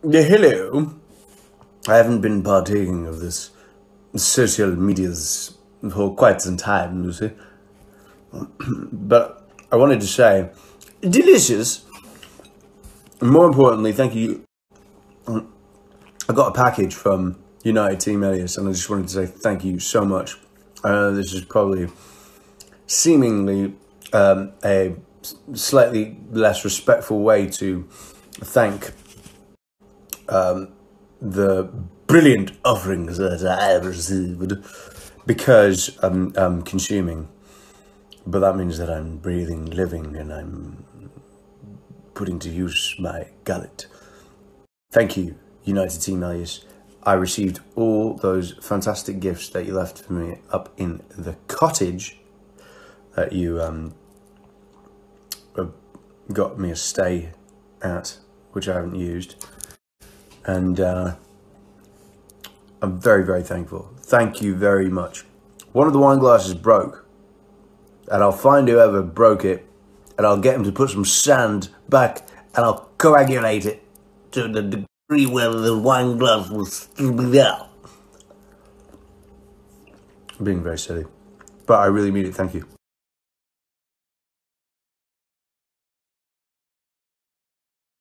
Hello. I haven't been partaking of this social medias for quite some time, you see. But I wanted to say, delicious. And more importantly, thank you. I got a package from United Team Elias, and I just wanted to say thank you so much. I know this is probably seemingly a slightly less respectful way to thank the brilliant offerings that I have received because I'm consuming. But that means that I'm breathing, living, and I'm putting to use my gullet. Thank you, United Team Elias. I received all those fantastic gifts that you left for me up in the cottage that you got me a stay at, which I haven't used. And I'm very, very thankful. Thank you very much. One of the wine glasses broke, and I'll find whoever broke it, and I'll get him to put some sand back, and I'll coagulate it to the degree where the wine glass will still be there. I'm being very silly, but I really mean it. Thank you.